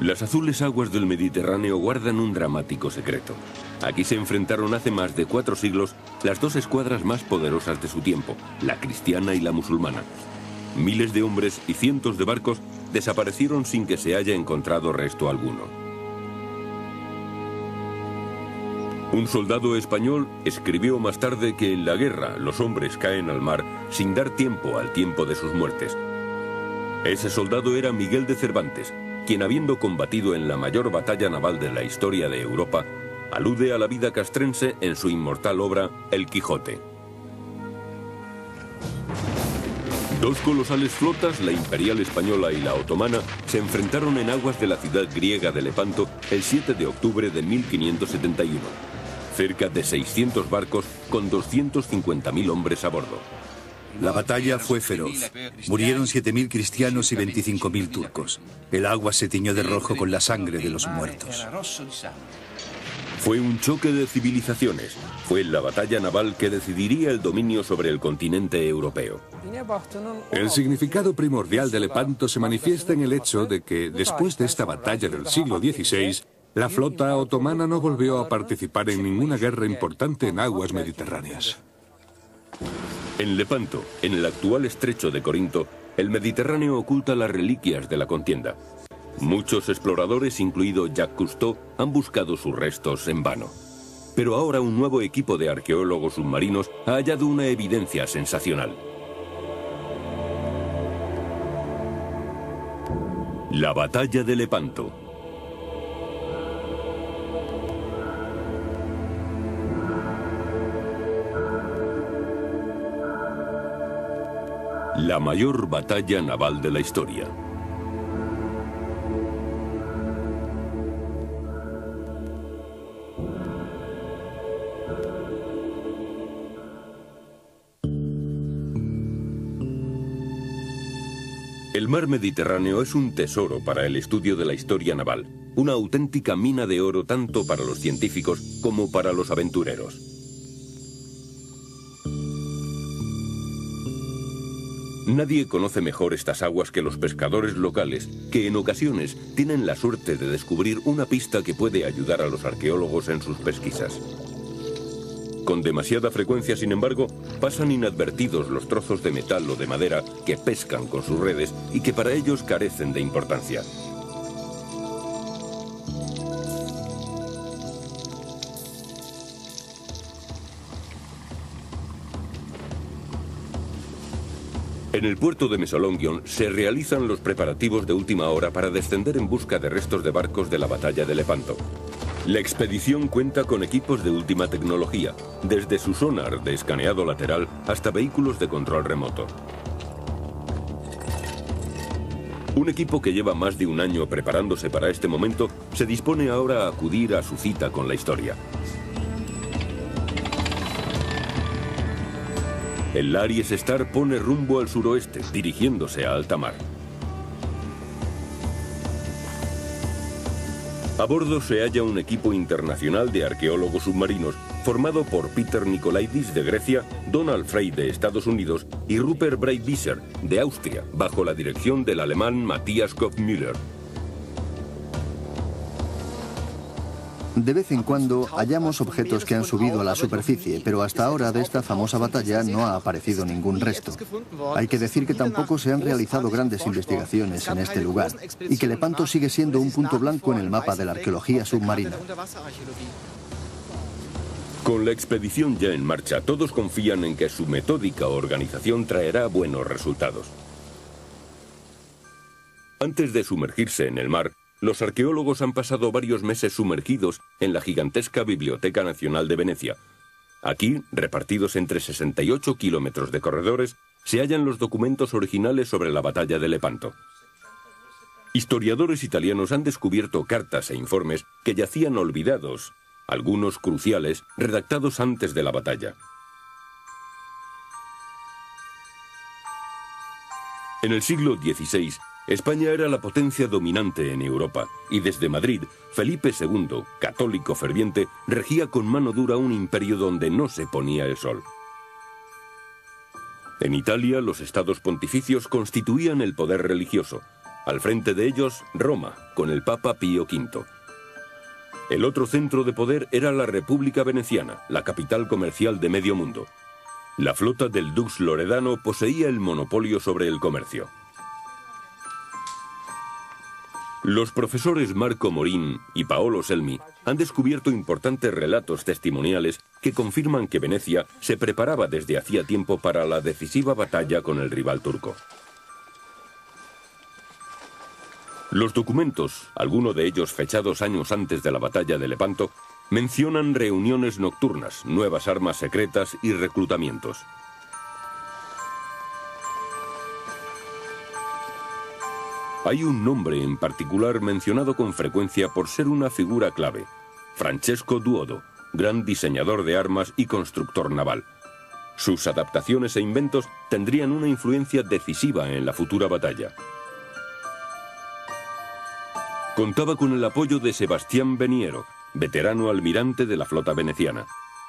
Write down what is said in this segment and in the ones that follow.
Las azules aguas del Mediterráneo guardan un dramático secreto. Aquí se enfrentaron hace más de 4 siglos las dos escuadras más poderosas de su tiempo, la cristiana y la musulmana. Miles de hombres y cientos de barcos desaparecieron sin que se haya encontrado resto alguno. Un soldado español escribió más tarde que en la guerra los hombres caen al mar sin dar tiempo al tiempo de sus muertes. Ese soldado era Miguel de Cervantes, quien, habiendo combatido en la mayor batalla naval de la historia de Europa, alude a la vida castrense en su inmortal obra El Quijote. Dos colosales flotas, la imperial española y la otomana, se enfrentaron en aguas de la ciudad griega de Lepanto el 7 de octubre de 1571. Cerca de 600 barcos con 250.000 hombres a bordo. La batalla fue feroz. Murieron 7.000 cristianos y 25.000 turcos. El agua se tiñó de rojo con la sangre de los muertos. Fue un choque de civilizaciones. Fue la batalla naval que decidiría el dominio sobre el continente europeo. El significado primordial de Lepanto se manifiesta en el hecho de que, después de esta batalla del siglo XVI, la flota otomana no volvió a participar en ninguna guerra importante en aguas mediterráneas. En Lepanto, en el actual estrecho de Corinto, el Mediterráneo oculta las reliquias de la contienda. Muchos exploradores, incluido Jacques Cousteau, han buscado sus restos en vano. Pero ahora un nuevo equipo de arqueólogos submarinos ha hallado una evidencia sensacional. La batalla de Lepanto. La mayor batalla naval de la historia. El mar Mediterráneo es un tesoro para el estudio de la historia naval, una auténtica mina de oro tanto para los científicos como para los aventureros. Nadie conoce mejor estas aguas que los pescadores locales, que en ocasiones tienen la suerte de descubrir una pista que puede ayudar a los arqueólogos en sus pesquisas. Con demasiada frecuencia, sin embargo, pasan inadvertidos los trozos de metal o de madera que pescan con sus redes y que para ellos carecen de importancia. En el puerto de Mesolongion se realizan los preparativos de última hora para descender en busca de restos de barcos de la batalla de Lepanto. La expedición cuenta con equipos de última tecnología, desde su sonar de escaneado lateral hasta vehículos de control remoto. Un equipo que lleva más de un año preparándose para este momento se dispone ahora a acudir a su cita con la historia. El Aries Star pone rumbo al suroeste, dirigiéndose a alta mar. A bordo se halla un equipo internacional de arqueólogos submarinos, formado por Peter Nikolaidis de Grecia, Donald Frey de Estados Unidos y Rupert Breitbieser de Austria, bajo la dirección del alemán Matthias Kopfmüller. De vez en cuando hallamos objetos que han subido a la superficie, pero hasta ahora de esta famosa batalla no ha aparecido ningún resto. Hay que decir que tampoco se han realizado grandes investigaciones en este lugar y que Lepanto sigue siendo un punto blanco en el mapa de la arqueología submarina. Con la expedición ya en marcha, todos confían en que su metódica organización traerá buenos resultados. Antes de sumergirse en el mar, los arqueólogos han pasado varios meses sumergidos en la gigantesca Biblioteca Nacional de Venecia. Aquí, repartidos entre 68 kilómetros de corredores, se hallan los documentos originales sobre la batalla de Lepanto. Historiadores italianos han descubierto cartas e informes que yacían olvidados, algunos cruciales, redactados antes de la batalla. En el siglo XVI, España era la potencia dominante en Europa, y desde Madrid, Felipe II, católico ferviente, regía con mano dura un imperio donde no se ponía el sol. En Italia, los estados pontificios constituían el poder religioso. Al frente de ellos, Roma, con el Papa Pío V. El otro centro de poder era la República Veneciana, la capital comercial de medio mundo. La flota del Dux Loredano poseía el monopolio sobre el comercio. Los profesores Marco Morín y Paolo Selmi han descubierto importantes relatos testimoniales que confirman que Venecia se preparaba desde hacía tiempo para la decisiva batalla con el rival turco. Los documentos, algunos de ellos fechados años antes de la batalla de Lepanto, mencionan reuniones nocturnas, nuevas armas secretas y reclutamientos. Hay un nombre en particular mencionado con frecuencia por ser una figura clave: Francesco Duodo, gran diseñador de armas y constructor naval. Sus adaptaciones e inventos tendrían una influencia decisiva en la futura batalla. Contaba con el apoyo de Sebastián Veniero, veterano almirante de la flota veneciana.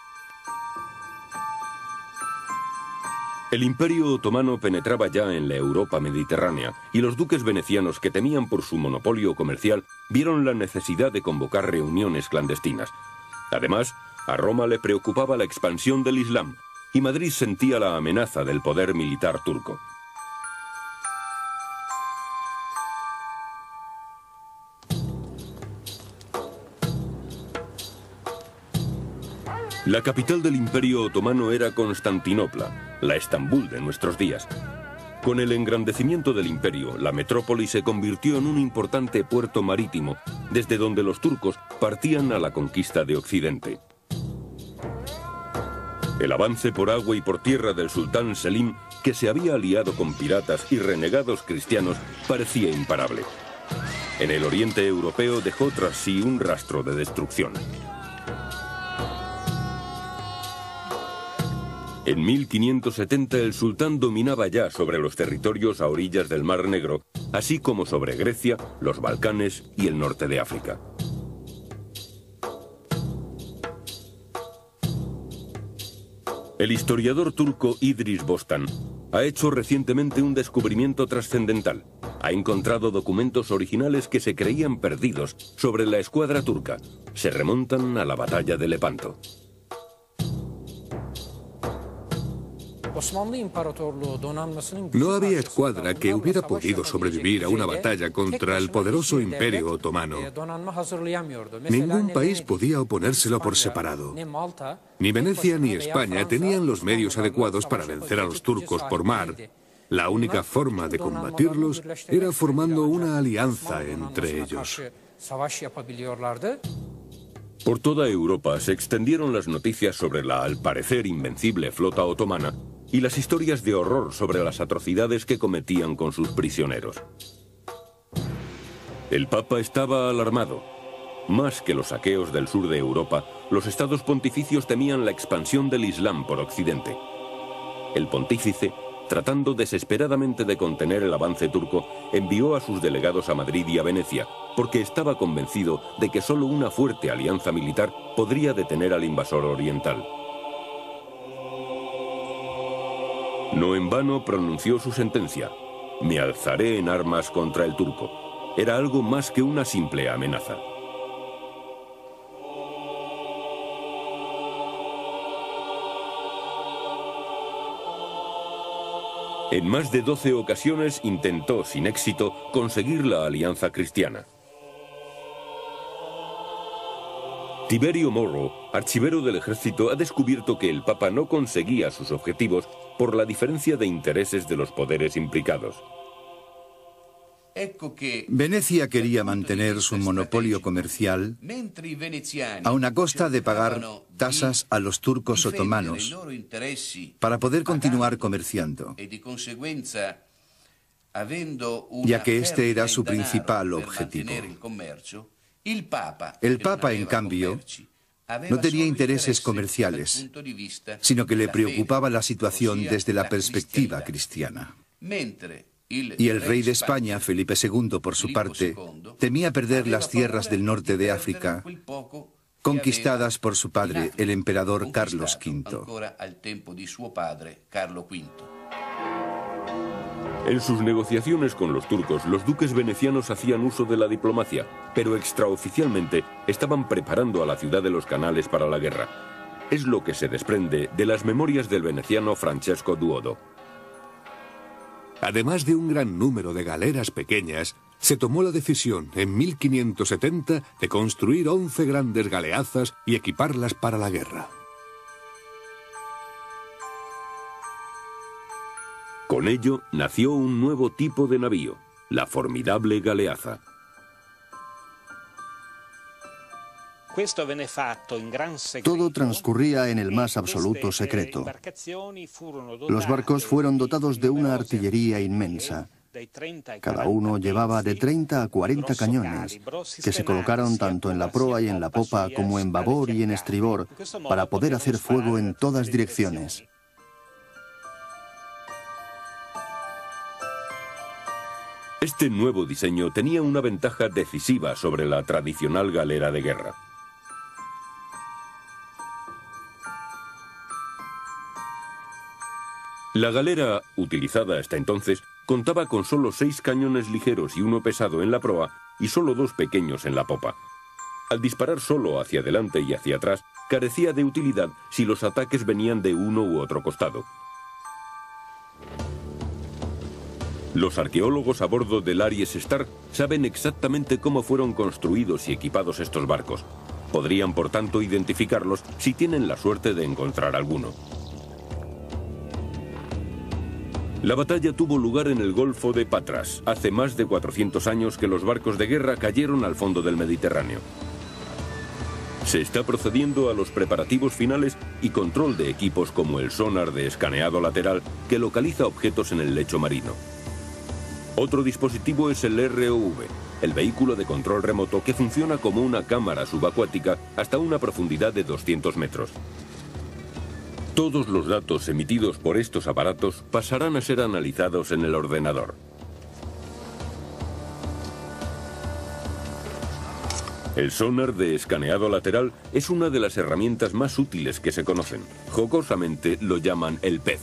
El Imperio Otomano penetraba ya en la Europa mediterránea y los duques venecianos, que temían por su monopolio comercial, vieron la necesidad de convocar reuniones clandestinas. Además, a Roma le preocupaba la expansión del Islam y Madrid sentía la amenaza del poder militar turco. La capital del Imperio Otomano era Constantinopla, la Estambul de nuestros días. Con el engrandecimiento del imperio, la metrópoli se convirtió en un importante puerto marítimo, desde donde los turcos partían a la conquista de Occidente. El avance por agua y por tierra del sultán Selim, que se había aliado con piratas y renegados cristianos, parecía imparable. En el oriente europeo dejó tras sí un rastro de destrucción. En 1570 el sultán dominaba ya sobre los territorios a orillas del Mar Negro, así como sobre Grecia, los Balcanes y el norte de África. El historiador turco Idris Bostan ha hecho recientemente un descubrimiento trascendental. Ha encontrado documentos originales que se creían perdidos sobre la escuadra turca. Se remontan a la batalla de Lepanto. No había escuadra que hubiera podido sobrevivir a una batalla contra el poderoso Imperio Otomano. Ningún país podía oponérselo por separado. Ni Venecia ni España tenían los medios adecuados para vencer a los turcos por mar. La única forma de combatirlos era formando una alianza entre ellos. Por toda Europa se extendieron las noticias sobre la, al parecer, invencible flota otomana y las historias de horror sobre las atrocidades que cometían con sus prisioneros. El Papa estaba alarmado. Más que los saqueos del sur de Europa, los estados pontificios temían la expansión del Islam por Occidente. El pontífice, tratando desesperadamente de contener el avance turco, envió a sus delegados a Madrid y a Venecia, porque estaba convencido de que solo una fuerte alianza militar podría detener al invasor oriental. No en vano pronunció su sentencia: me alzaré en armas contra el turco. Era algo más que una simple amenaza. En más de 12 ocasiones intentó, sin éxito, conseguir la alianza cristiana. Tiberio Moro, archivero del ejército, ha descubierto que el Papa no conseguía sus objetivos por la diferencia de intereses de los poderes implicados. Venecia quería mantener su monopolio comercial a una costa de pagar tasas a los turcos otomanos para poder continuar comerciando, ya que este era su principal objetivo. El Papa, en cambio, no tenía intereses comerciales, sino que le preocupaba la situación desde la perspectiva cristiana. Y el rey de España, Felipe II, por su parte, temía perder las tierras del norte de África, conquistadas por su padre, el emperador Carlos V. En sus negociaciones con los turcos, los duques venecianos hacían uso de la diplomacia, pero extraoficialmente estaban preparando a la ciudad de los canales para la guerra. Es lo que se desprende de las memorias del veneciano Francesco Duodo. Además de un gran número de galeras pequeñas, se tomó la decisión en 1570 de construir 11 grandes galeazas y equiparlas para la guerra. Con ello nació un nuevo tipo de navío, la formidable galeaza. Todo transcurría en el más absoluto secreto. Los barcos fueron dotados de una artillería inmensa. Cada uno llevaba de 30 a 40 cañones, que se colocaron tanto en la proa y en la popa como en babor y en estribor, para poder hacer fuego en todas direcciones. Este nuevo diseño tenía una ventaja decisiva sobre la tradicional galera de guerra. La galera, utilizada hasta entonces, contaba con solo 6 cañones ligeros y uno pesado en la proa y solo 2 pequeños en la popa. Al disparar solo hacia adelante y hacia atrás, carecía de utilidad si los ataques venían de uno u otro costado. Los arqueólogos a bordo del Aries Star saben exactamente cómo fueron construidos y equipados estos barcos. Podrían, por tanto, identificarlos si tienen la suerte de encontrar alguno. La batalla tuvo lugar en el Golfo de Patras. Hace más de 400 años que los barcos de guerra cayeron al fondo del Mediterráneo. Se está procediendo a los preparativos finales y control de equipos como el sonar de escaneado lateral que localiza objetos en el lecho marino. Otro dispositivo es el ROV, el vehículo de control remoto que funciona como una cámara subacuática hasta una profundidad de 200 metros. Todos los datos emitidos por estos aparatos pasarán a ser analizados en el ordenador. El sonar de escaneado lateral es una de las herramientas más útiles que se conocen. Jocosamente lo llaman el pez.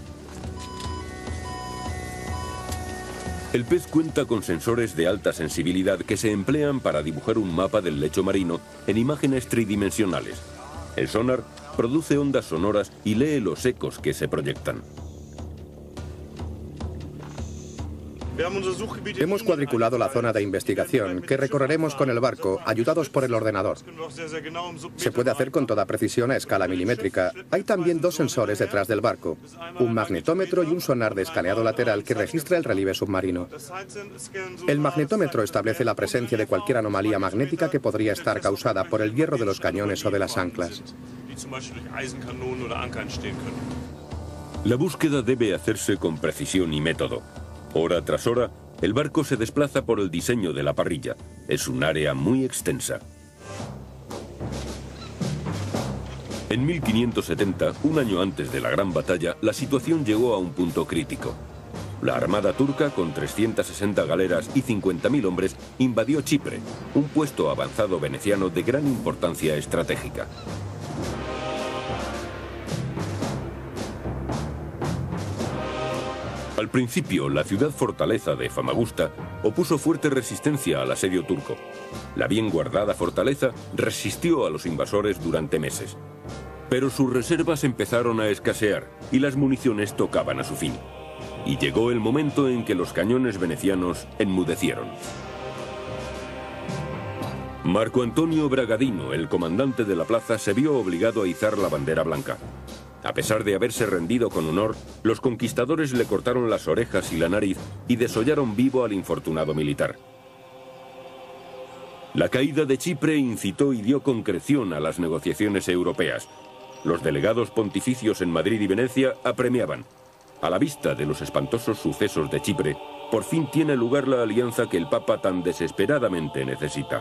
El pez cuenta con sensores de alta sensibilidad que se emplean para dibujar un mapa del lecho marino en imágenes tridimensionales. El sonar produce ondas sonoras y lee los ecos que se proyectan. Hemos cuadriculado la zona de investigación que recorreremos con el barco, ayudados por el ordenador. Se puede hacer con toda precisión a escala milimétrica. Hay también 2 sensores detrás del barco, un magnetómetro y un sonar de escaneado lateral que registra el relieve submarino. El magnetómetro establece la presencia de cualquier anomalía magnética que podría estar causada por el hierro de los cañones o de las anclas. La búsqueda debe hacerse con precisión y método. Hora tras hora, el barco se desplaza por el diseño de la parrilla. Es un área muy extensa. En 1570, un año antes de la Gran Batalla, la situación llegó a un punto crítico. La armada turca, con 360 galeras y 50.000 hombres, invadió Chipre, un puesto avanzado veneciano de gran importancia estratégica. Al principio, la ciudad fortaleza de Famagusta opuso fuerte resistencia al asedio turco. La bien guardada fortaleza resistió a los invasores durante meses. Pero sus reservas empezaron a escasear y las municiones tocaban a su fin. Y llegó el momento en que los cañones venecianos enmudecieron. Marco Antonio Bragadino, el comandante de la plaza, se vio obligado a izar la bandera blanca. A pesar de haberse rendido con honor, los conquistadores le cortaron las orejas y la nariz y desollaron vivo al infortunado militar. La caída de Chipre incitó y dio concreción a las negociaciones europeas. Los delegados pontificios en Madrid y Venecia apremiaban. A la vista de los espantosos sucesos de Chipre, por fin tiene lugar la alianza que el Papa tan desesperadamente necesita.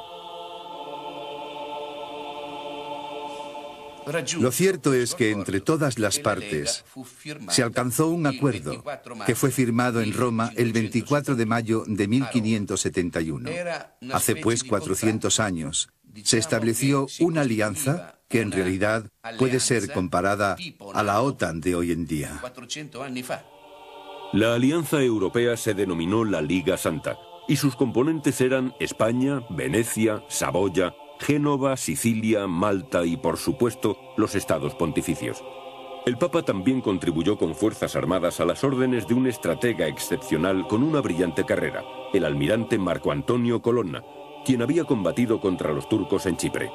Lo cierto es que entre todas las partes se alcanzó un acuerdo que fue firmado en Roma el 24 de mayo de 1571. Hace pues 400 años se estableció una alianza que en realidad puede ser comparada a la OTAN de hoy en día. La Alianza Europea se denominó la Liga Santa, y sus componentes eran España, Venecia, Saboya, Génova, Sicilia, Malta y, por supuesto, los estados pontificios. El Papa también contribuyó con fuerzas armadas a las órdenes de un estratega excepcional con una brillante carrera, el almirante Marco Antonio Colonna, quien había combatido contra los turcos en Chipre.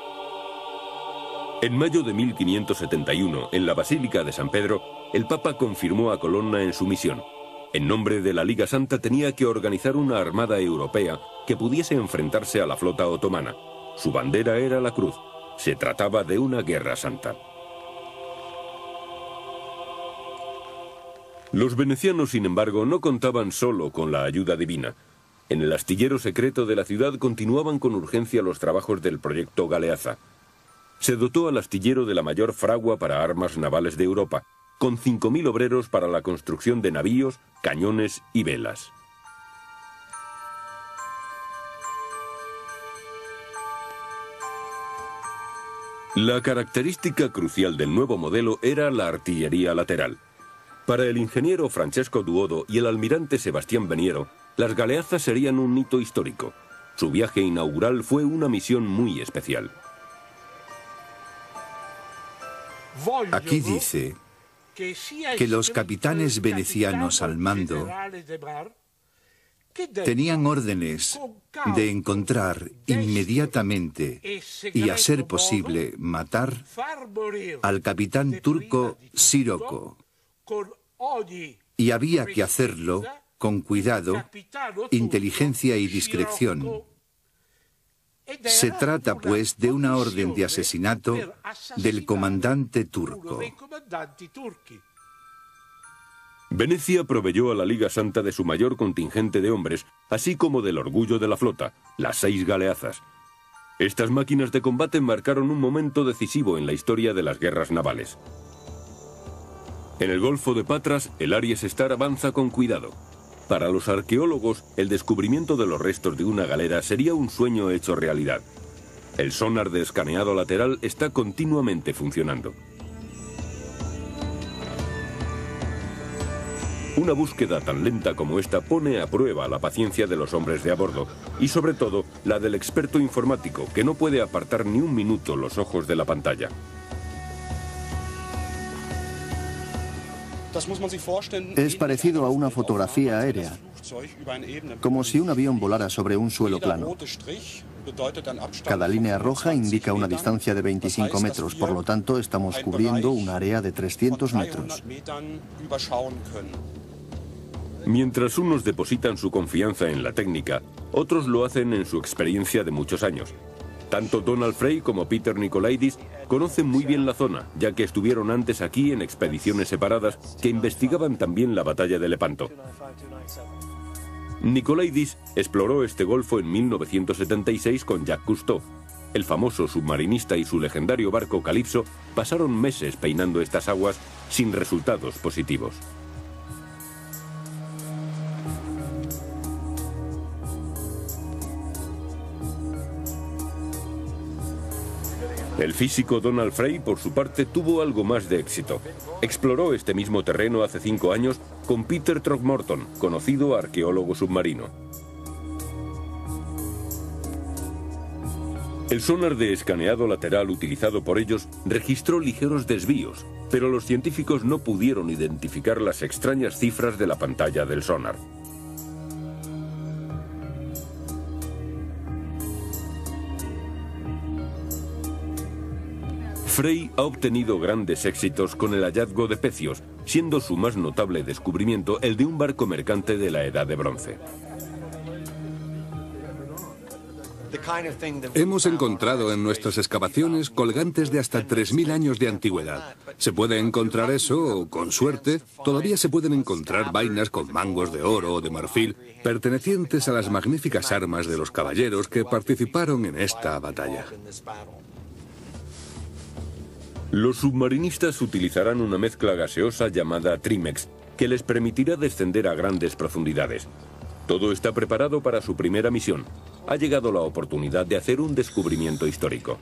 En mayo de 1571, en la Basílica de San Pedro, el Papa confirmó a Colonna en su misión. En nombre de la Liga Santa tenía que organizar una armada europea que pudiese enfrentarse a la flota otomana. Su bandera era la cruz. Se trataba de una guerra santa. Los venecianos, sin embargo, no contaban solo con la ayuda divina. En el astillero secreto de la ciudad continuaban con urgencia los trabajos del proyecto Galeazza. Se dotó al astillero de la mayor fragua para armas navales de Europa, con 5.000 obreros para la construcción de navíos, cañones y velas. La característica crucial del nuevo modelo era la artillería lateral. Para el ingeniero Francesco Duodo y el almirante Sebastián Veniero, las galeazas serían un hito histórico. Su viaje inaugural fue una misión muy especial. Aquí dice que los capitanes venecianos al mando tenían órdenes de encontrar inmediatamente y, a ser posible, matar al capitán turco Siroco. Y había que hacerlo con cuidado, inteligencia y discreción. Se trata, pues, de una orden de asesinato del comandante turco. Venecia proveyó a la Liga Santa de su mayor contingente de hombres, así como del orgullo de la flota, las 6 galeazas. Estas máquinas de combate marcaron un momento decisivo en la historia de las guerras navales. En el Golfo de Patras, el Aries Star avanza con cuidado. Para los arqueólogos, el descubrimiento de los restos de una galera sería un sueño hecho realidad. El sonar de escaneado lateral está continuamente funcionando. Una búsqueda tan lenta como esta pone a prueba la paciencia de los hombres de a bordo y, sobre todo, la del experto informático, que no puede apartar ni un minuto los ojos de la pantalla. Es parecido a una fotografía aérea, como si un avión volara sobre un suelo plano. Cada línea roja indica una distancia de 25 metros, por lo tanto estamos cubriendo un área de 300 metros. Mientras unos depositan su confianza en la técnica, otros lo hacen en su experiencia de muchos años. Tanto Donald Frey como Peter Nikolaidis conocen muy bien la zona, ya que estuvieron antes aquí en expediciones separadas que investigaban también la batalla de Lepanto. Nikolaidis exploró este golfo en 1976 con Jacques Cousteau. El famoso submarinista y su legendario barco Calypso pasaron meses peinando estas aguas sin resultados positivos. El físico Donald Frey, por su parte, tuvo algo más de éxito. Exploró este mismo terreno hace 5 años con Peter Throckmorton, conocido arqueólogo submarino. El sonar de escaneado lateral utilizado por ellos registró ligeros desvíos, pero los científicos no pudieron identificar las extrañas cifras de la pantalla del sonar. Frey ha obtenido grandes éxitos con el hallazgo de pecios, siendo su más notable descubrimiento el de un barco mercante de la Edad de Bronce. Hemos encontrado en nuestras excavaciones colgantes de hasta 3.000 años de antigüedad. Se puede encontrar eso, o con suerte, todavía se pueden encontrar vainas con mangos de oro o de marfil, pertenecientes a las magníficas armas de los caballeros que participaron en esta batalla. Los submarinistas utilizarán una mezcla gaseosa llamada Trimex, que les permitirá descender a grandes profundidades. Todo está preparado para su primera misión. Ha llegado la oportunidad de hacer un descubrimiento histórico.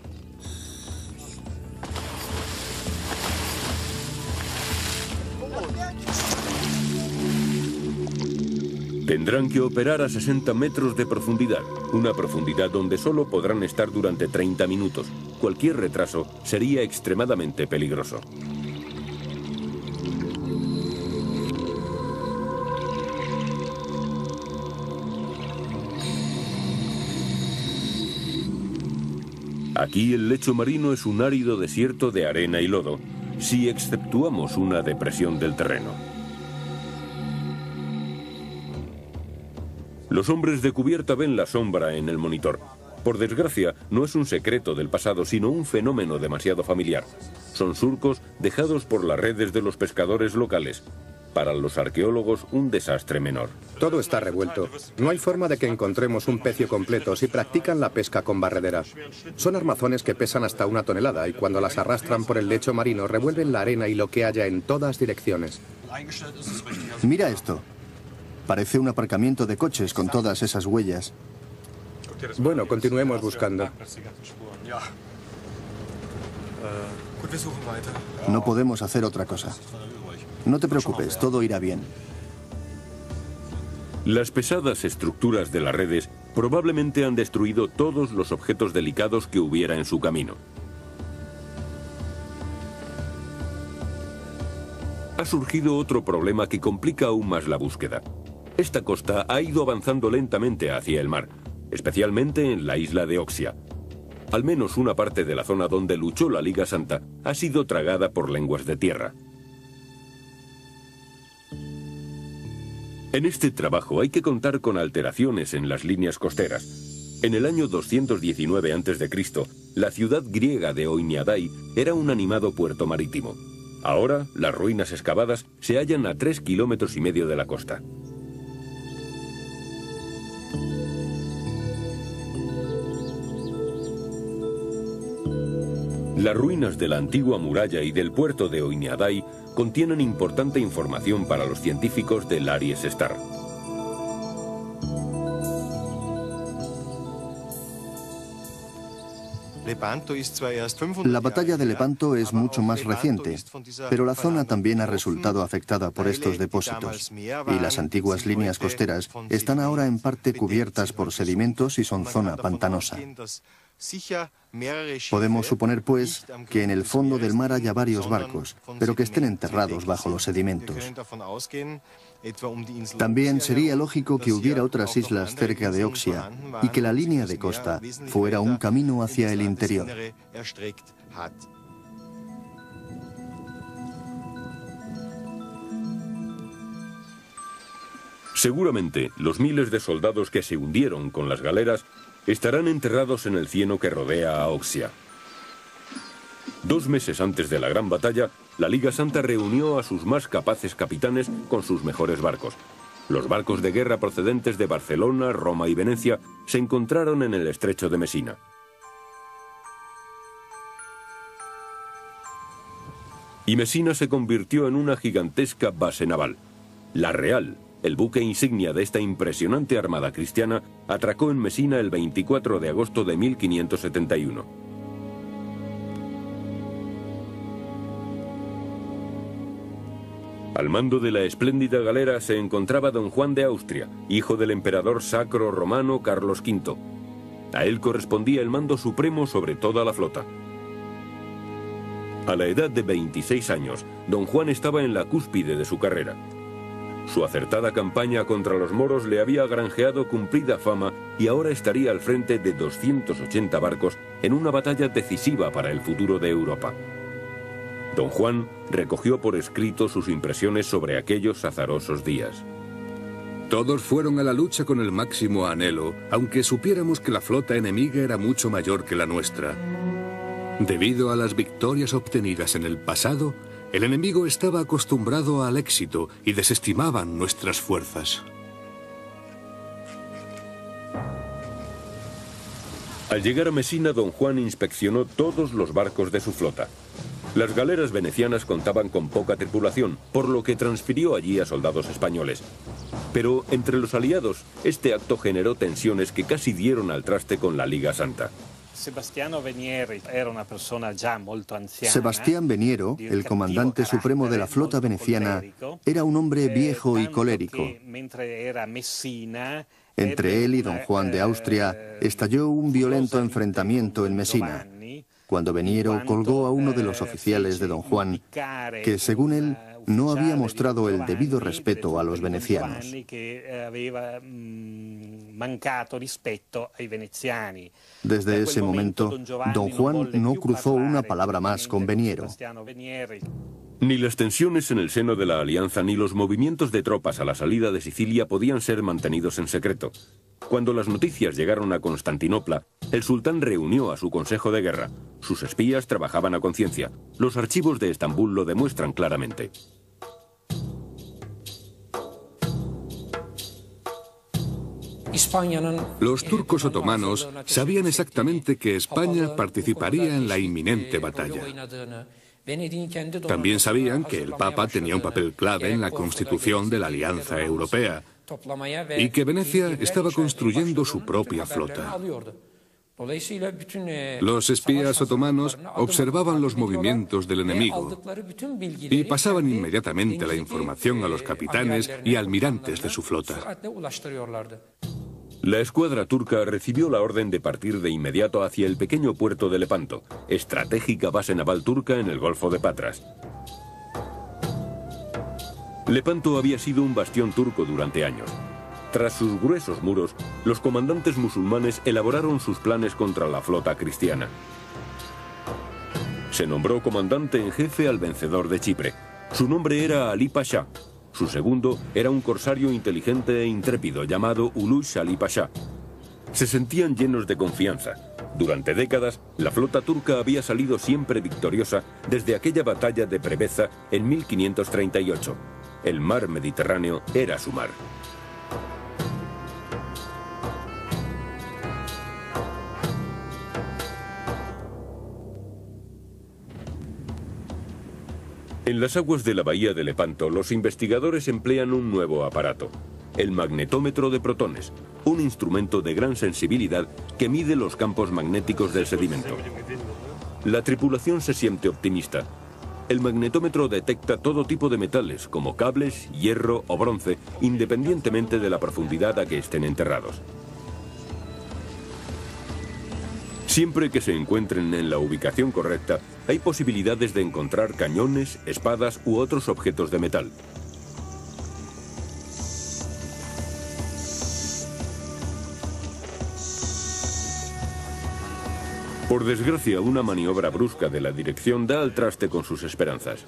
Tendrán que operar a 60 metros de profundidad, una profundidad donde solo podrán estar durante 30 minutos. Cualquier retraso sería extremadamente peligroso. Aquí el lecho marino es un árido desierto de arena y lodo, si exceptuamos una depresión del terreno. Los hombres de cubierta ven la sombra en el monitor. Por desgracia, no es un secreto del pasado, sino un fenómeno demasiado familiar. Son surcos dejados por las redes de los pescadores locales. Para los arqueólogos, un desastre menor. Todo está revuelto. No hay forma de que encontremos un pecio completo si practican la pesca con barredera. Son armazones que pesan hasta 1 tonelada y cuando las arrastran por el lecho marino revuelven la arena y lo que haya en todas direcciones. Mira esto. Parece un aparcamiento de coches con todas esas huellas. Bueno, continuemos buscando. No podemos hacer otra cosa. No te preocupes, todo irá bien. Las pesadas estructuras de las redes probablemente han destruido todos los objetos delicados que hubiera en su camino. Ha surgido otro problema que complica aún más la búsqueda. Esta costa ha ido avanzando lentamente hacia el mar, especialmente en la isla de Oxia. Al menos una parte de la zona donde luchó la Liga Santa ha sido tragada por lenguas de tierra. En este trabajo hay que contar con alteraciones en las líneas costeras. En el año 219 a.C., la ciudad griega de Oiniadai era un animado puerto marítimo. Ahora, las ruinas excavadas se hallan a 3,5 kilómetros de la costa. Las ruinas de la antigua muralla y del puerto de Oiniadai contienen importante información para los científicos del Aries Star. La batalla de Lepanto es mucho más reciente, pero la zona también ha resultado afectada por estos depósitos, y las antiguas líneas costeras están ahora en parte cubiertas por sedimentos y son zona pantanosa. Podemos suponer, pues, que en el fondo del mar haya varios barcos, pero que estén enterrados bajo los sedimentos. También sería lógico que hubiera otras islas cerca de Oxia y que la línea de costa fuera un camino hacia el interior. Seguramente, los miles de soldados que se hundieron con las galeras estarán enterrados en el cieno que rodea a Oxia. 2 meses antes de la gran batalla, la Liga Santa reunió a sus más capaces capitanes con sus mejores barcos. Los barcos de guerra procedentes de Barcelona, Roma y Venecia se encontraron en el estrecho de Mesina. Y Mesina se convirtió en una gigantesca base naval. La Real, el buque insignia de esta impresionante armada cristiana, atracó en Mesina el 24 de agosto de 1571. Al mando de la espléndida galera se encontraba don Juan de Austria, hijo del emperador sacro romano Carlos V. A él correspondía el mando supremo sobre toda la flota. A la edad de 26 años, don Juan estaba en la cúspide de su carrera. Su acertada campaña contra los moros le había granjeado cumplida fama y ahora estaría al frente de 280 barcos en una batalla decisiva para el futuro de Europa. Don Juan recogió por escrito sus impresiones sobre aquellos azarosos días. Todos fueron a la lucha con el máximo anhelo, aunque supiéramos que la flota enemiga era mucho mayor que la nuestra. Debido a las victorias obtenidas en el pasado, el enemigo estaba acostumbrado al éxito y desestimaban nuestras fuerzas. Al llegar a Mesina, don Juan inspeccionó todos los barcos de su flota. Las galeras venecianas contaban con poca tripulación, por lo que transfirió allí a soldados españoles. Pero entre los aliados, este acto generó tensiones que casi dieron al traste con la Liga Santa. Sebastián Veniero, el comandante supremo de la flota veneciana, era un hombre viejo y colérico. Entre él y don Juan de Austria estalló un violento enfrentamiento en Mesina, cuando Veniero colgó a uno de los oficiales de don Juan, que según él no había mostrado el debido respeto a los venecianos. Desde ese momento, don Juan no cruzó una palabra más con Veniero. Ni las tensiones en el seno de la alianza ni los movimientos de tropas a la salida de Sicilia podían ser mantenidos en secreto. Cuando las noticias llegaron a Constantinopla, el sultán reunió a su consejo de guerra. Sus espías trabajaban a conciencia. Los archivos de Estambul lo demuestran claramente. Los turcos otomanos sabían exactamente que España participaría en la inminente batalla. También sabían que el Papa tenía un papel clave en la constitución de la Alianza Europea y que Venecia estaba construyendo su propia flota. Los espías otomanos observaban los movimientos del enemigo y pasaban inmediatamente la información a los capitanes y almirantes de su flota. La escuadra turca recibió la orden de partir de inmediato hacia el pequeño puerto de Lepanto, estratégica base naval turca en el Golfo de Patras. Lepanto había sido un bastión turco durante años. Tras sus gruesos muros, los comandantes musulmanes elaboraron sus planes contra la flota cristiana. Se nombró comandante en jefe al vencedor de Chipre. Su nombre era Ali Pasha. Su segundo era un corsario inteligente e intrépido llamado Ulush Ali Pasha. Se sentían llenos de confianza. Durante décadas, la flota turca había salido siempre victoriosa desde aquella batalla de Preveza en 1538. El mar Mediterráneo era su mar. En las aguas de la bahía de Lepanto, los investigadores emplean un nuevo aparato, el magnetómetro de protones, un instrumento de gran sensibilidad que mide los campos magnéticos del sedimento. La tripulación se siente optimista. El magnetómetro detecta todo tipo de metales, como cables, hierro o bronce, independientemente de la profundidad a que estén enterrados. Siempre que se encuentren en la ubicación correcta, hay posibilidades de encontrar cañones, espadas u otros objetos de metal. Por desgracia, una maniobra brusca de la dirección da al traste con sus esperanzas.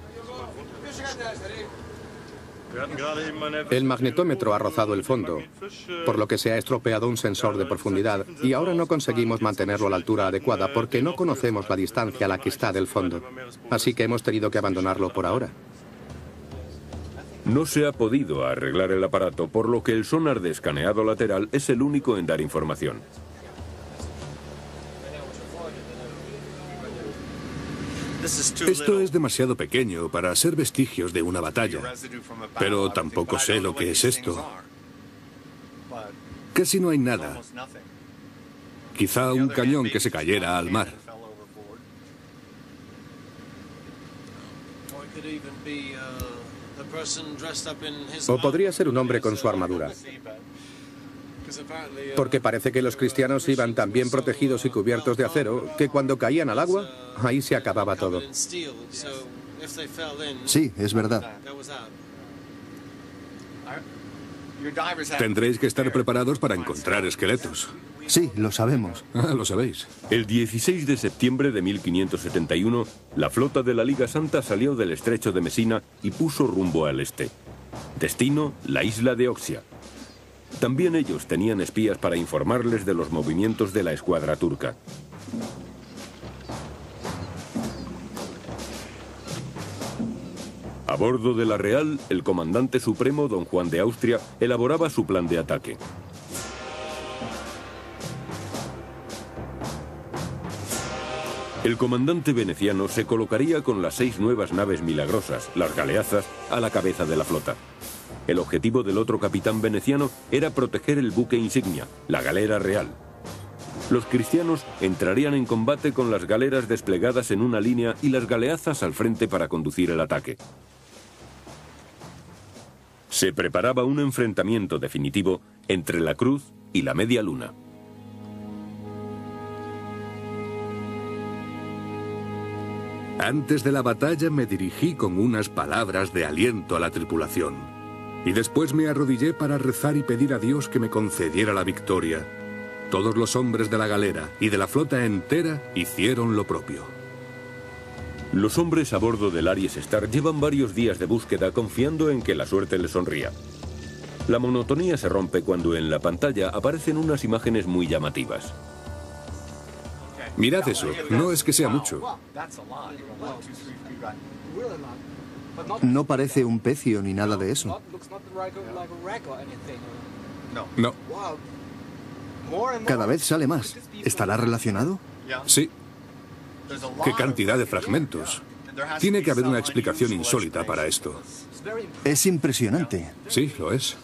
El magnetómetro ha rozado el fondo, por lo que se ha estropeado un sensor de profundidad y ahora no conseguimos mantenerlo a la altura adecuada porque no conocemos la distancia a la que está del fondo. Así que hemos tenido que abandonarlo por ahora. No se ha podido arreglar el aparato, por lo que el sonar de escaneado lateral es el único en dar información. Esto es demasiado pequeño para ser vestigios de una batalla, pero tampoco sé lo que es esto. Casi no hay nada. Quizá un cañón que se cayera al mar. O podría ser un hombre con su armadura. Porque parece que los cristianos iban tan bien protegidos y cubiertos de acero que cuando caían al agua, ahí se acababa todo. Sí, es verdad. Tendréis que estar preparados para encontrar esqueletos. Sí, lo sabemos. Ah, lo sabéis. El 16 de septiembre de 1571, la flota de la Liga Santa salió del estrecho de Mesina y puso rumbo al este. Destino, la isla de Oxia. También ellos tenían espías para informarles de los movimientos de la escuadra turca. A bordo de la Real, el comandante supremo, don Juan de Austria, elaboraba su plan de ataque. El comandante veneciano se colocaría con las 6 nuevas naves milagrosas, las galeazas, a la cabeza de la flota. El objetivo del otro capitán veneciano era proteger el buque insignia, la galera real. Los cristianos entrarían en combate con las galeras desplegadas en una línea y las galeazas al frente para conducir el ataque. Se preparaba un enfrentamiento definitivo entre la Cruz y la Media Luna. Antes de la batalla me dirigí con unas palabras de aliento a la tripulación. Y después me arrodillé para rezar y pedir a Dios que me concediera la victoria. Todos los hombres de la galera y de la flota entera hicieron lo propio. Los hombres a bordo del Aries Star llevan varios días de búsqueda confiando en que la suerte les sonría. La monotonía se rompe cuando en la pantalla aparecen unas imágenes muy llamativas. Mirad eso, no es que sea mucho. No parece un pecio ni nada de eso. No. Cada vez sale más. ¿Estará relacionado? Sí. ¡Qué cantidad de fragmentos! Tiene que haber una explicación insólita para esto. Es impresionante. Sí, lo es.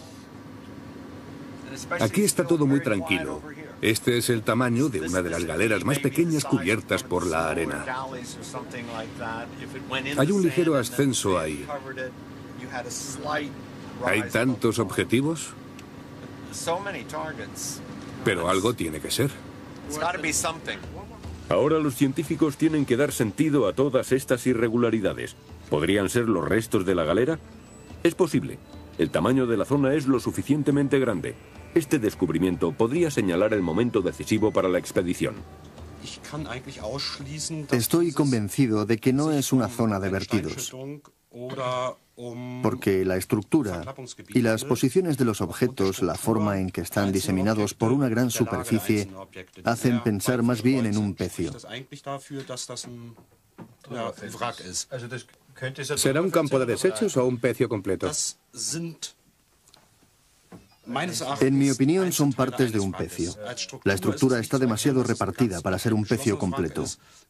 Aquí está todo muy tranquilo. Este es el tamaño de una de las galeras más pequeñas cubiertas por la arena. Hay un ligero ascenso ahí. ¿Hay tantos objetivos? Pero algo tiene que ser. Ahora los científicos tienen que dar sentido a todas estas irregularidades. ¿Podrían ser los restos de la galera? Es posible. El tamaño de la zona es lo suficientemente grande. Este descubrimiento podría señalar el momento decisivo para la expedición. Estoy convencido de que no es una zona de vertidos, porque la estructura y las posiciones de los objetos, la forma en que están diseminados por una gran superficie, hacen pensar más bien en un pecio. ¿Será un campo de desechos o un pecio completo? En mi opinión, son partes de un pecio. La estructura está demasiado repartida para ser un pecio completo.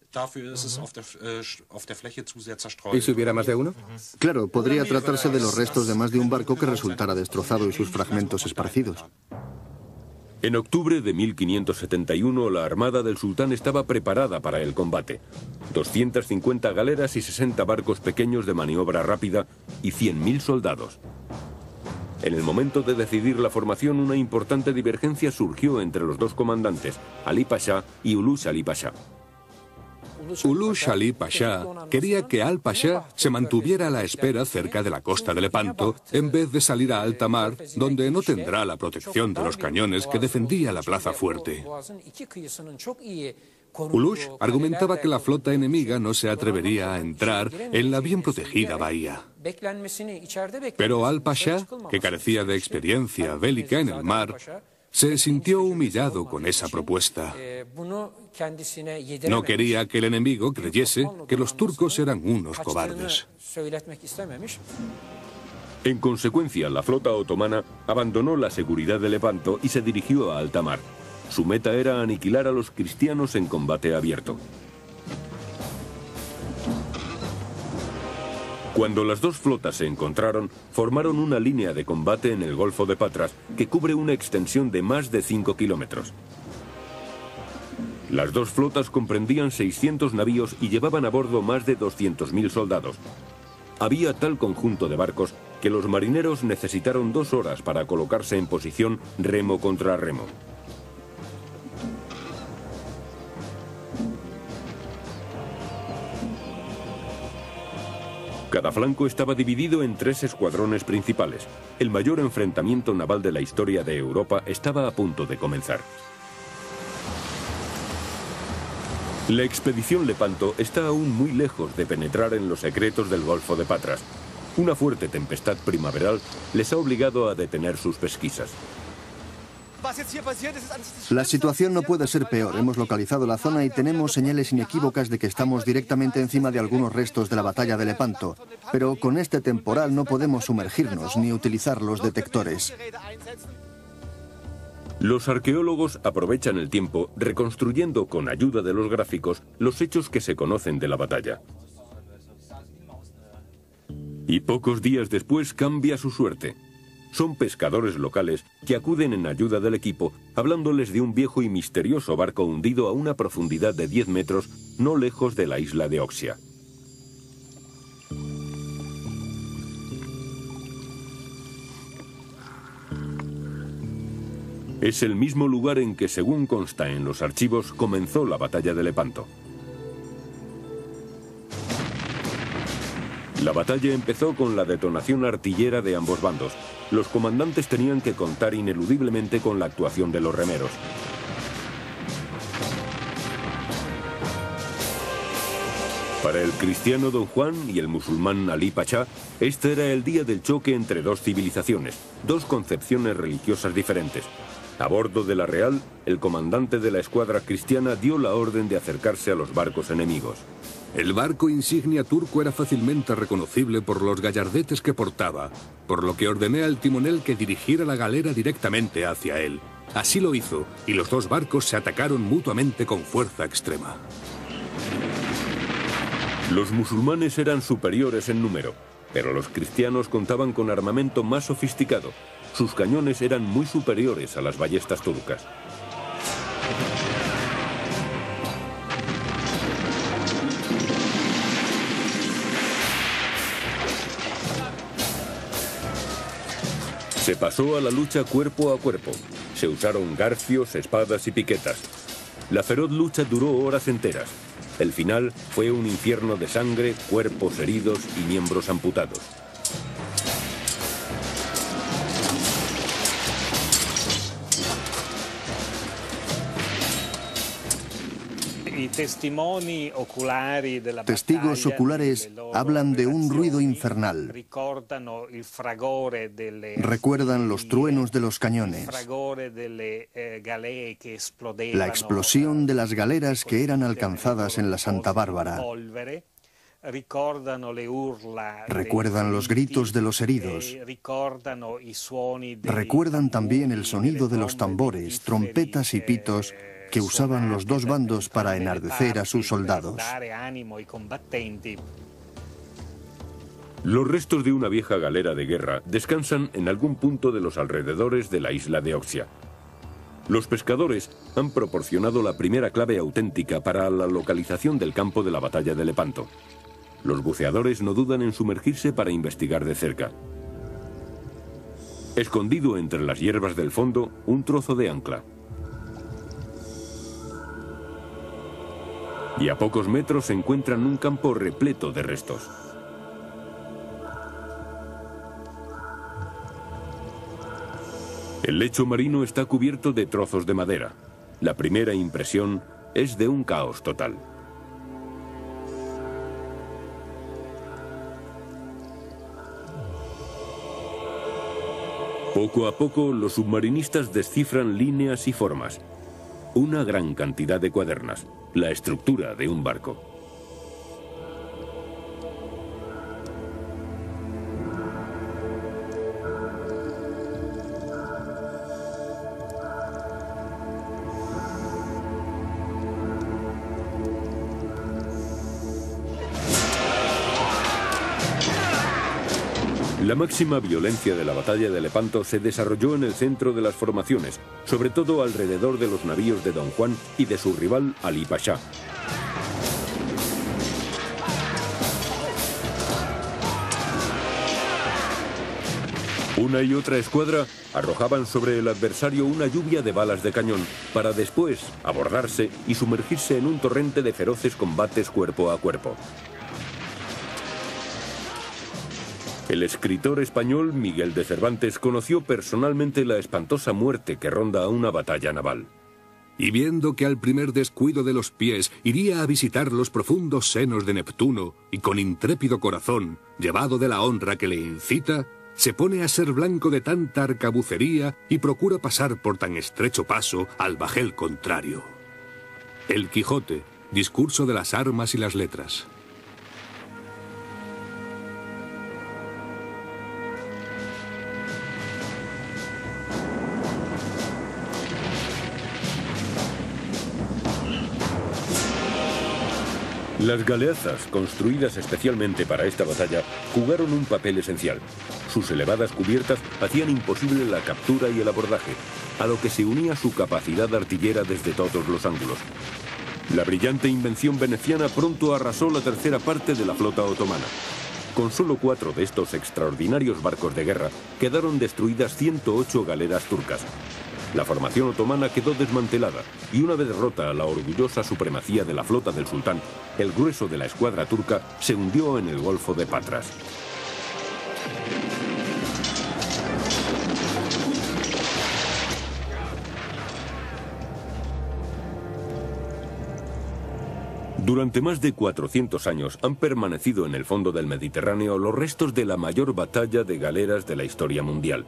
¿Y si hubiera más de uno? Claro, podría tratarse de los restos de más de un barco que resultara destrozado y sus fragmentos esparcidos. En octubre de 1571, la armada del sultán estaba preparada para el combate. 250 galeras y 60 barcos pequeños de maniobra rápida y 100.000 soldados. En el momento de decidir la formación, una importante divergencia surgió entre los dos comandantes, Ali Pasha y Ulus Ali Pasha. Ulus Ali Pasha quería que Al Pasha se mantuviera a la espera cerca de la costa de Lepanto, en vez de salir a alta mar, donde no tendrá la protección de los cañones que defendía la plaza fuerte. Ulus argumentaba que la flota enemiga no se atrevería a entrar en la bien protegida bahía. Pero Al Pasha, que carecía de experiencia bélica en el mar, se sintió humillado con esa propuesta. No quería que el enemigo creyese que los turcos eran unos cobardes. En consecuencia, la flota otomana abandonó la seguridad de Lepanto y se dirigió a alta mar. Su meta era aniquilar a los cristianos en combate abierto. Cuando las dos flotas se encontraron, formaron una línea de combate en el Golfo de Patras que cubre una extensión de más de 5 kilómetros. Las dos flotas comprendían 600 navíos y llevaban a bordo más de 200.000 soldados. Había tal conjunto de barcos que los marineros necesitaron 2 horas para colocarse en posición remo contra remo. Cada flanco estaba dividido en 3 escuadrones principales. El mayor enfrentamiento naval de la historia de Europa estaba a punto de comenzar. La expedición Lepanto está aún muy lejos de penetrar en los secretos del Golfo de Patras. Una fuerte tempestad primaveral les ha obligado a detener sus pesquisas. La situación no puede ser peor. Hemos localizado la zona y tenemos señales inequívocas de que estamos directamente encima de algunos restos de la batalla de Lepanto. Pero con este temporal no podemos sumergirnos ni utilizar los detectores. Los arqueólogos aprovechan el tiempo reconstruyendo con ayuda de los gráficos los hechos que se conocen de la batalla. Y pocos días después cambia su suerte. son pescadores locales que acuden en ayuda del equipo, hablándoles de un viejo y misterioso barco hundido a una profundidad de 10 metros, no lejos de la isla de Oxia. Es el mismo lugar en que, según consta en los archivos, comenzó la batalla de Lepanto. La batalla empezó con la detonación artillera de ambos bandos. Los comandantes tenían que contar ineludiblemente con la actuación de los remeros. Para el cristiano Don Juan y el musulmán Ali Pachá, este era el día del choque entre dos civilizaciones, dos concepciones religiosas diferentes. A bordo de la Real, el comandante de la escuadra cristiana dio la orden de acercarse a los barcos enemigos. El barco insignia turco era fácilmente reconocible por los gallardetes que portaba, por lo que ordené al timonel que dirigiera la galera directamente hacia él. Así lo hizo, y los dos barcos se atacaron mutuamente con fuerza extrema. Los musulmanes eran superiores en número, pero los cristianos contaban con armamento más sofisticado. Sus cañones eran muy superiores a las ballestas turcas. Se pasó a la lucha cuerpo a cuerpo. Se usaron garfios, espadas y piquetas. La feroz lucha duró horas enteras. El final fue un infierno de sangre, cuerpos heridos y miembros amputados. Testigos oculares hablan de un ruido infernal. Recuerdan los truenos de los cañones, la explosión de las galeras que eran alcanzadas en la Santa Bárbara. Recuerdan los gritos de los heridos. Recuerdan también el sonido de los tambores, trompetas y pitos que usaban los dos bandos para enardecer a sus soldados. Los restos de una vieja galera de guerra descansan en algún punto de los alrededores de la isla de Oxia. Los pescadores han proporcionado la primera clave auténtica para la localización del campo de la batalla de Lepanto. Los buceadores no dudan en sumergirse para investigar de cerca. Escondido entre las hierbas del fondo, un trozo de ancla. Y a pocos metros se encuentran un campo repleto de restos. El lecho marino está cubierto de trozos de madera. La primera impresión es de un caos total. Poco a poco, los submarinistas descifran líneas y formas. Una gran cantidad de cuadernas, la estructura de un barco. La máxima violencia de la batalla de Lepanto se desarrolló en el centro de las formaciones, sobre todo alrededor de los navíos de Don Juan y de su rival Ali Pachá. Una y otra escuadra arrojaban sobre el adversario una lluvia de balas de cañón, para después abordarse y sumergirse en un torrente de feroces combates cuerpo a cuerpo. El escritor español Miguel de Cervantes conoció personalmente la espantosa muerte que ronda a una batalla naval. Y viendo que al primer descuido de los pies iría a visitar los profundos senos de Neptuno, y con intrépido corazón, llevado de la honra que le incita, se pone a ser blanco de tanta arcabucería y procura pasar por tan estrecho paso al bajel contrario. El Quijote, discurso de las armas y las letras. Las galeazas, construidas especialmente para esta batalla, jugaron un papel esencial. Sus elevadas cubiertas hacían imposible la captura y el abordaje, a lo que se unía su capacidad artillera desde todos los ángulos. La brillante invención veneciana pronto arrasó la tercera parte de la flota otomana. Con solo 4 de estos extraordinarios barcos de guerra, quedaron destruidas 108 galeras turcas. La formación otomana quedó desmantelada y una vez rota la orgullosa supremacía de la flota del sultán, el grueso de la escuadra turca se hundió en el Golfo de Patras. Durante más de 400 años han permanecido en el fondo del Mediterráneo los restos de la mayor batalla de galeras de la historia mundial.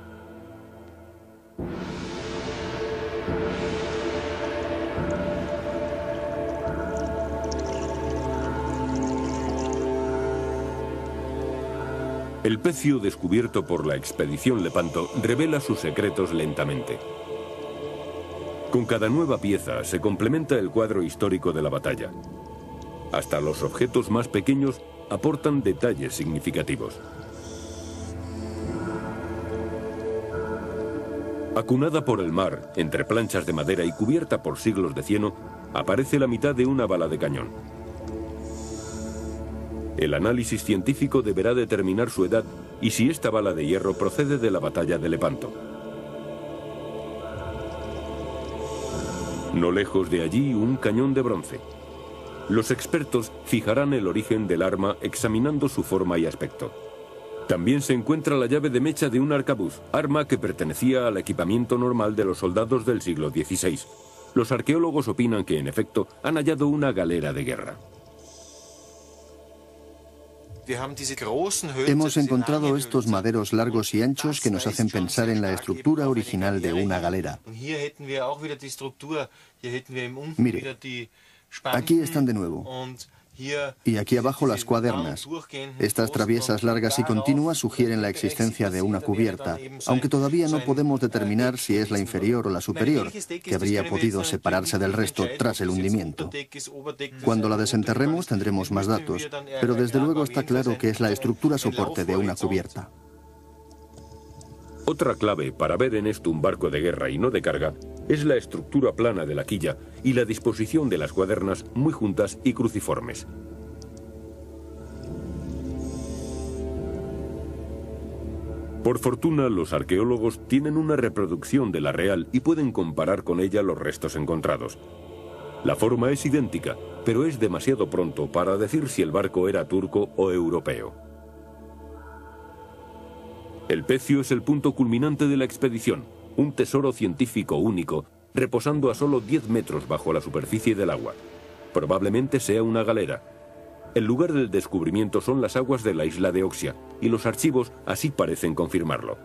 El pecio descubierto por la expedición Lepanto revela sus secretos lentamente. Con cada nueva pieza se complementa el cuadro histórico de la batalla. Hasta los objetos más pequeños aportan detalles significativos. Acunada por el mar, entre planchas de madera y cubierta por siglos de cieno, aparece la mitad de una bala de cañón. El análisis científico deberá determinar su edad y si esta bala de hierro procede de la batalla de Lepanto. No lejos de allí, un cañón de bronce. Los expertos fijarán el origen del arma examinando su forma y aspecto. También se encuentra la llave de mecha de un arcabuz, arma que pertenecía al equipamiento normal de los soldados del siglo XVI. Los arqueólogos opinan que, en efecto, han hallado una galera de guerra. Hemos encontrado estos maderos largos y anchos que nos hacen pensar en la estructura original de una galera. Mire, aquí están de nuevo. Y aquí abajo las cuadernas. Estas traviesas largas y continuas sugieren la existencia de una cubierta, aunque todavía no podemos determinar si es la inferior o la superior, que habría podido separarse del resto tras el hundimiento. Cuando la desenterremos tendremos más datos, pero desde luego está claro que es la estructura soporte de una cubierta. Otra clave para ver en esto un barco de guerra y no de carga es la estructura plana de la quilla y la disposición de las cuadernas muy juntas y cruciformes. Por fortuna, los arqueólogos tienen una reproducción de la real y pueden comparar con ella los restos encontrados. La forma es idéntica, pero es demasiado pronto para decir si el barco era turco o europeo. El pecio es el punto culminante de la expedición, un tesoro científico único, reposando a solo 10 metros bajo la superficie del agua. Probablemente sea una galera. El lugar del descubrimiento son las aguas de la isla de Oxia, y los archivos así parecen confirmarlo.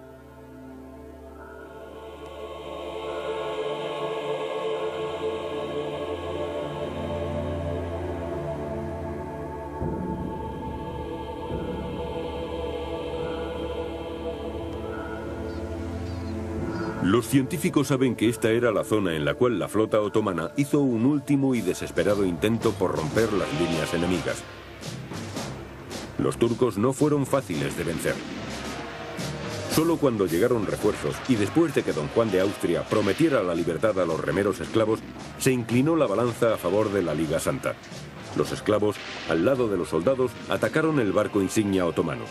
Los científicos saben que esta era la zona en la cual la flota otomana hizo un último y desesperado intento por romper las líneas enemigas. Los turcos no fueron fáciles de vencer. Solo cuando llegaron refuerzos y después de que don Juan de Austria prometiera la libertad a los remeros esclavos, se inclinó la balanza a favor de la Liga Santa. Los esclavos, al lado de los soldados, atacaron el barco insignia otomano.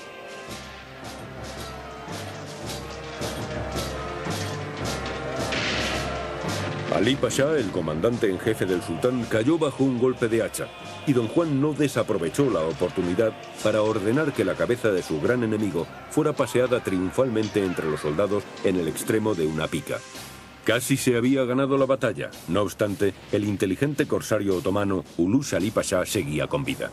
Ali Pasha, el comandante en jefe del sultán, cayó bajo un golpe de hacha, y don Juan no desaprovechó la oportunidad para ordenar que la cabeza de su gran enemigo fuera paseada triunfalmente entre los soldados en el extremo de una pica. Casi se había ganado la batalla, no obstante, el inteligente corsario otomano Ulus Ali Pasha seguía con vida.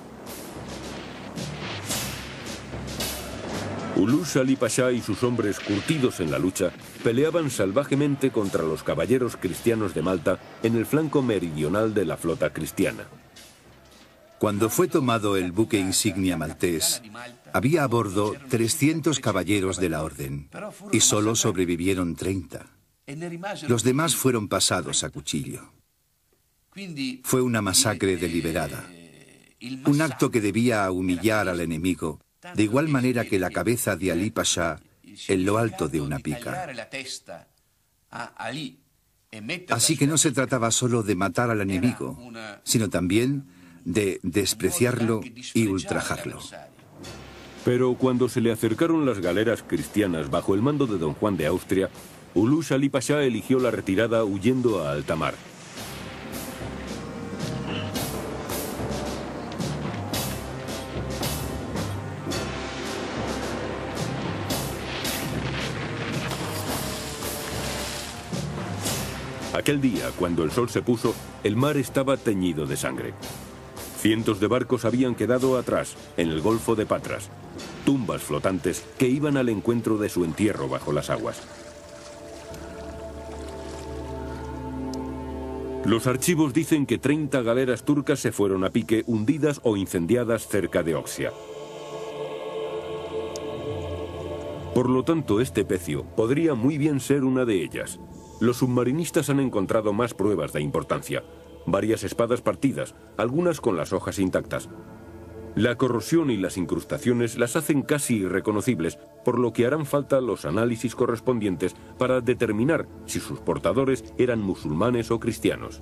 Ulus Ali Pasha y sus hombres curtidos en la lucha peleaban salvajemente contra los caballeros cristianos de Malta en el flanco meridional de la flota cristiana. Cuando fue tomado el buque insignia maltés, había a bordo 300 caballeros de la orden y solo sobrevivieron 30. Los demás fueron pasados a cuchillo. Fue una masacre deliberada, un acto que debía humillar al enemigo de igual manera que la cabeza de Ali Pasha en lo alto de una pica. Así que no se trataba solo de matar al enemigo, sino también de despreciarlo y ultrajarlo. Pero cuando se le acercaron las galeras cristianas bajo el mando de don Juan de Austria, Ulus Ali Pasha eligió la retirada huyendo a alta mar. Aquel día, cuando el sol se puso, el mar estaba teñido de sangre. Cientos de barcos habían quedado atrás, en el Golfo de Patras, tumbas flotantes que iban al encuentro de su entierro bajo las aguas. Los archivos dicen que 30 galeras turcas se fueron a pique, hundidas o incendiadas cerca de Oxia. Por lo tanto, este pecio podría muy bien ser una de ellas. Los submarinistas han encontrado más pruebas de importancia. Varias espadas partidas, algunas con las hojas intactas. La corrosión y las incrustaciones las hacen casi irreconocibles, por lo que harán falta los análisis correspondientes para determinar si sus portadores eran musulmanes o cristianos.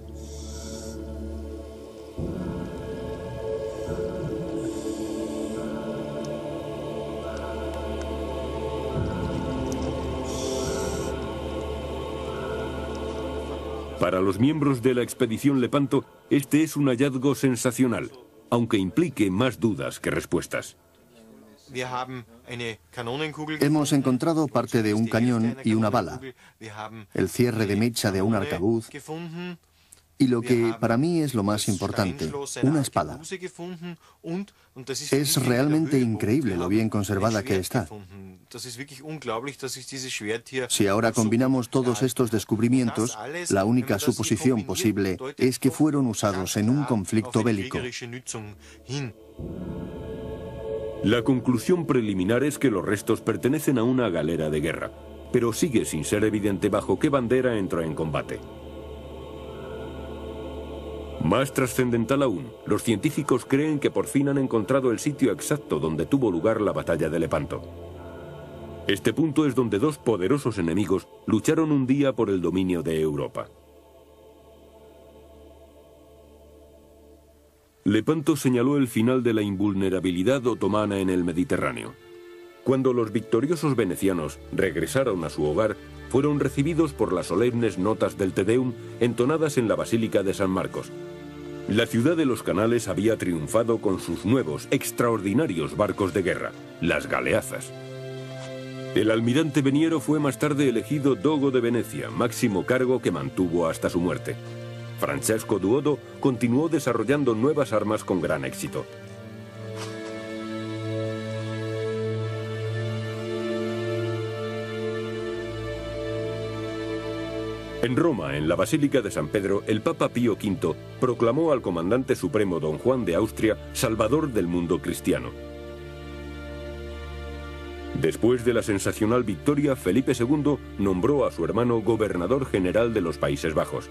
Para los miembros de la expedición Lepanto, este es un hallazgo sensacional, aunque implique más dudas que respuestas. Hemos encontrado parte de un cañón y una bala, el cierre de mecha de un arcabuz y lo que para mí es lo más importante, una espada. Es realmente increíble lo bien conservada que está. Si ahora combinamos todos estos descubrimientos, la única suposición posible es que fueron usados en un conflicto bélico. La conclusión preliminar es que los restos pertenecen a una galera de guerra, pero sigue sin ser evidente bajo qué bandera entró en combate. Más trascendental aún, los científicos creen que por fin han encontrado el sitio exacto donde tuvo lugar la batalla de Lepanto. Este punto es donde dos poderosos enemigos lucharon un día por el dominio de Europa. Lepanto señaló el final de la invulnerabilidad otomana en el Mediterráneo. Cuando los victoriosos venecianos regresaron a su hogar, fueron recibidos por las solemnes notas del Te Deum entonadas en la Basílica de San Marcos. La ciudad de los canales había triunfado con sus nuevos, extraordinarios barcos de guerra, las galeazas. El almirante Veniero fue más tarde elegido dogo de Venecia, máximo cargo que mantuvo hasta su muerte. Francesco Duodo continuó desarrollando nuevas armas con gran éxito. En Roma, en la Basílica de San Pedro, el Papa Pío V proclamó al comandante supremo don Juan de Austria salvador del mundo cristiano. Después de la sensacional victoria, Felipe II nombró a su hermano gobernador general de los Países Bajos.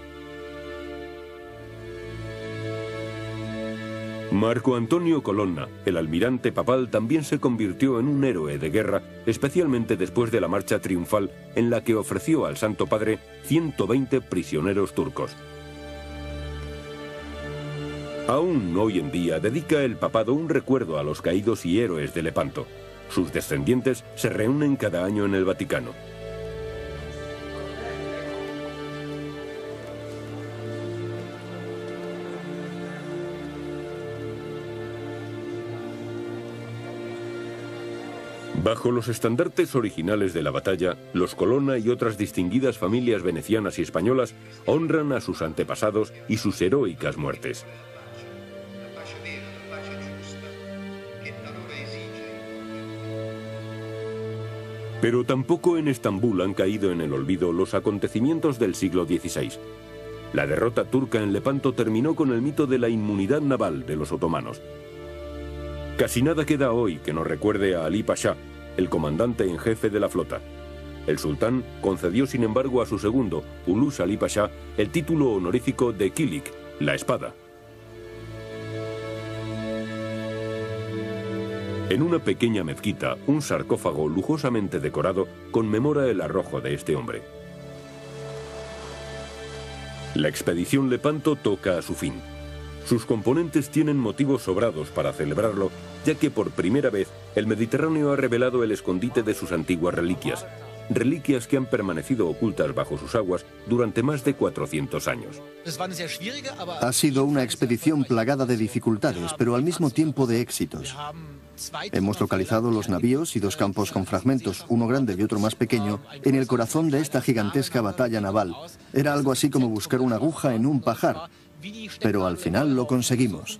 Marco Antonio Colonna, el almirante papal, también se convirtió en un héroe de guerra, especialmente después de la marcha triunfal en la que ofreció al Santo Padre 120 prisioneros turcos. Aún hoy en día dedica el papado un recuerdo a los caídos y héroes de Lepanto. Sus descendientes se reúnen cada año en el Vaticano. Bajo los estandartes originales de la batalla, los Colonna y otras distinguidas familias venecianas y españolas honran a sus antepasados y sus heroicas muertes. Pero tampoco en Estambul han caído en el olvido los acontecimientos del siglo XVI. La derrota turca en Lepanto terminó con el mito de la inmunidad naval de los otomanos. Casi nada queda hoy que nos recuerde a Ali Pasha, el comandante en jefe de la flota. El sultán concedió sin embargo a su segundo, Ulus Ali Pasha, el título honorífico de Kilik, la espada. En una pequeña mezquita, un sarcófago lujosamente decorado conmemora el arrojo de este hombre. La expedición Lepanto toca a su fin. Sus componentes tienen motivos sobrados para celebrarlo, ya que por primera vez el Mediterráneo ha revelado el escondite de sus antiguas reliquias. Reliquias que han permanecido ocultas bajo sus aguas durante más de 400 años. Ha sido una expedición plagada de dificultades, pero al mismo tiempo de éxitos. Hemos localizado los navíos y 2 campos con fragmentos, uno grande y otro más pequeño, en el corazón de esta gigantesca batalla naval. Era algo así como buscar una aguja en un pajar, pero al final lo conseguimos.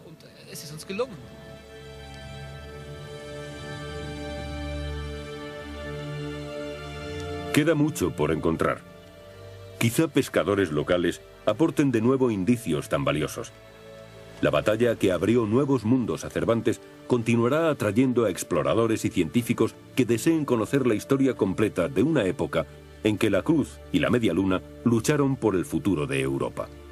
Queda mucho por encontrar. Quizá pescadores locales aporten de nuevo indicios tan valiosos. La batalla que abrió nuevos mundos a Cervantes continuará atrayendo a exploradores y científicos que deseen conocer la historia completa de una época en que la Cruz y la Media Luna lucharon por el futuro de Europa.